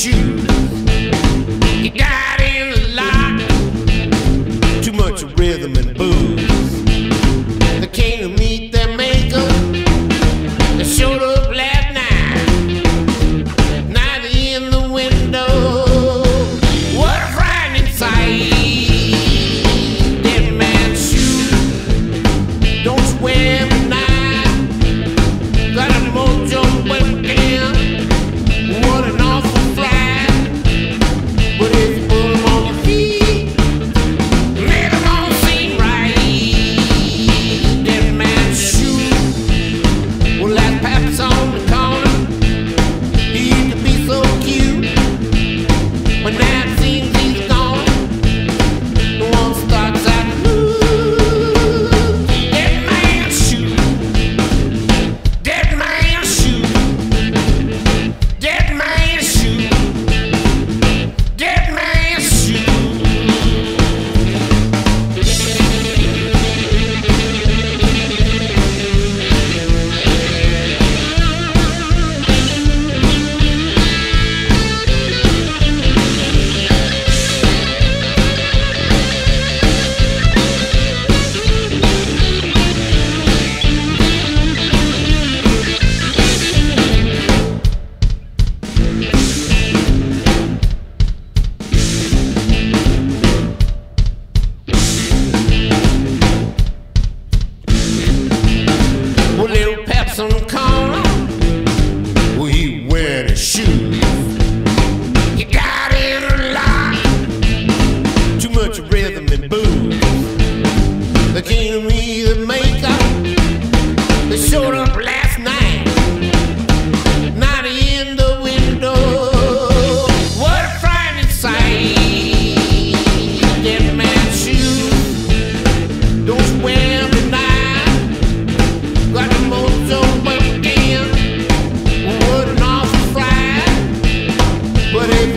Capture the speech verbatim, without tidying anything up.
shoes. He got in a lot, too much rhythm and booze. They came to meet their maker. They showed up last night, night in the window. What a frightening sight. Dead man's shoes, don't swear me now. Got a mojo working. What an awful fly. But if you put them on your feet, make them all seem right. Dead man's shoes. Well, that Pap's on the corner. He used to be so cute, but now it seems he's gone. The one starts out blue. Dead man's shoes. Dead man's shoes. Dead man's shoes. Dead man's shoes. Well, little Pep's on the corner. Well, he wearing his shoes. He got in a lot, too much rhythm and booze. They came to me the maker. They showed up last night, night in the window. What a frightening sight. Dead man's shoes, don't swear me now. Got the mojo working. What an awful fly. But if